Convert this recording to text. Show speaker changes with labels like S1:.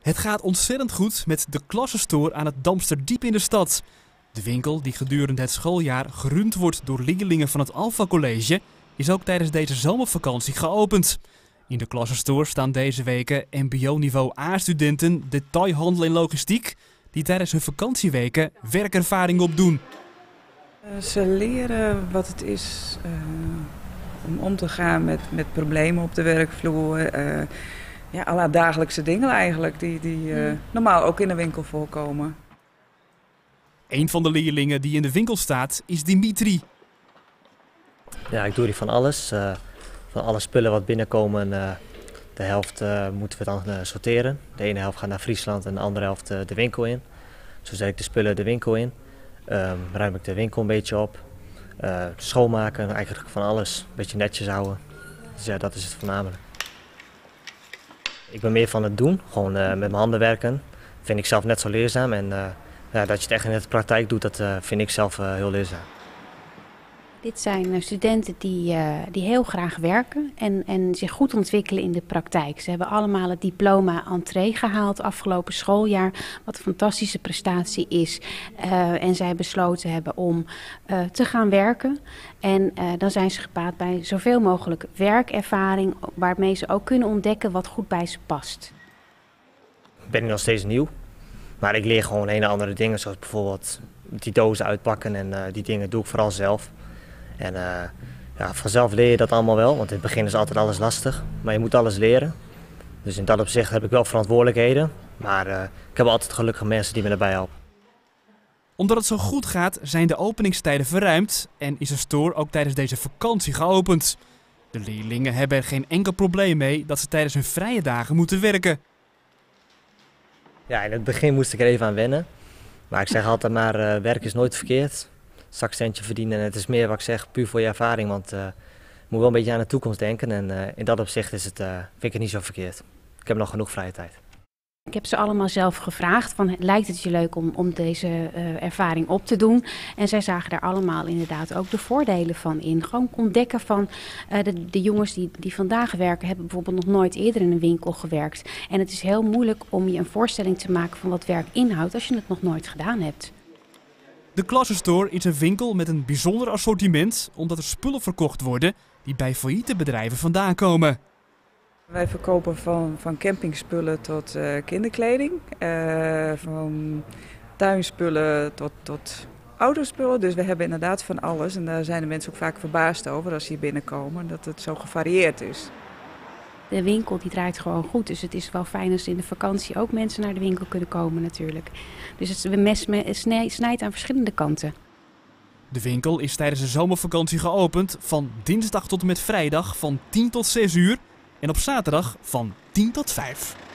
S1: Het gaat ontzettend goed met de Klassenstore aan het Damsterdiep in de stad. De winkel, die gedurende het schooljaar gerund wordt door leerlingen van het Alpha College, is ook tijdens deze zomervakantie geopend. In de Klassenstore staan deze weken mbo-niveau A-studenten detailhandel en logistiek, die tijdens hun vakantieweken werkervaring opdoen.
S2: Ze leren wat het is om om te gaan met problemen op de werkvloer. Alle dagelijkse dingen eigenlijk die normaal ook in de winkel voorkomen.
S1: Een van de leerlingen die in de winkel staat is Dimitri.
S3: Ja, ik doe hier van alles. Van alle spullen wat binnenkomen, de helft moeten we dan sorteren. De ene helft gaat naar Friesland en de andere helft de winkel in. Zo zet ik de spullen de winkel in. Ruim ik de winkel een beetje op. Schoonmaken, eigenlijk van alles. Een beetje netjes houden. Dus ja, dat is het voornamelijk. Ik ben meer van het doen, gewoon met mijn handen werken. Vind ik zelf net zo leerzaam. En dat je het echt in de praktijk doet, dat vind ik zelf heel leerzaam.
S4: Dit zijn studenten die heel graag werken en zich goed ontwikkelen in de praktijk. Ze hebben allemaal het diploma entree gehaald afgelopen schooljaar, wat een fantastische prestatie is. En zij besloten hebben om te gaan werken. En dan zijn ze gebaat bij zoveel mogelijk werkervaring, waarmee ze ook kunnen ontdekken wat goed bij ze past.
S3: Ik ben nog steeds nieuw, maar ik leer gewoon hele andere dingen, zoals bijvoorbeeld die dozen uitpakken en die dingen doe ik vooral zelf. En vanzelf leer je dat allemaal wel, want in het begin is altijd alles lastig. Maar je moet alles leren. Dus in dat opzicht heb ik wel verantwoordelijkheden. Maar ik heb altijd gelukkige mensen die me daarbij helpen.
S1: Omdat het zo goed gaat, zijn de openingstijden verruimd en is de store ook tijdens deze vakantie geopend. De leerlingen hebben er geen enkel probleem mee dat ze tijdens hun vrije dagen moeten werken.
S3: Ja, in het begin moest ik er even aan wennen. Maar ik zeg altijd maar, werk is nooit verkeerd. Zakcentje verdienen en het is meer wat ik zeg, puur voor je ervaring, want je moet wel een beetje aan de toekomst denken en in dat opzicht is vind ik het niet zo verkeerd. Ik heb nog genoeg vrije tijd.
S4: Ik heb ze allemaal zelf gevraagd, lijkt het je leuk om deze ervaring op te doen? En zij zagen daar allemaal inderdaad ook de voordelen van in. Gewoon ontdekken van de jongens die vandaag werken, hebben bijvoorbeeld nog nooit eerder in een winkel gewerkt. En het is heel moeilijk om je een voorstelling te maken van wat werk inhoudt als je het nog nooit gedaan hebt.
S1: De Klassenstore is een winkel met een bijzonder assortiment, omdat er spullen verkocht worden die bij failliete bedrijven vandaan komen.
S2: Wij verkopen van campingspullen tot kinderkleding, van tuinspullen tot autospullen. Dus we hebben inderdaad van alles en daar zijn de mensen ook vaak verbaasd over als ze hier binnenkomen, dat het zo gevarieerd is.
S4: De winkel die draait gewoon goed, dus het is wel fijn als in de vakantie ook mensen naar de winkel kunnen komen natuurlijk. Dus het mes snijdt aan verschillende kanten.
S1: De winkel is tijdens de zomervakantie geopend van dinsdag tot en met vrijdag van 10 tot 6 uur en op zaterdag van 10 tot 5.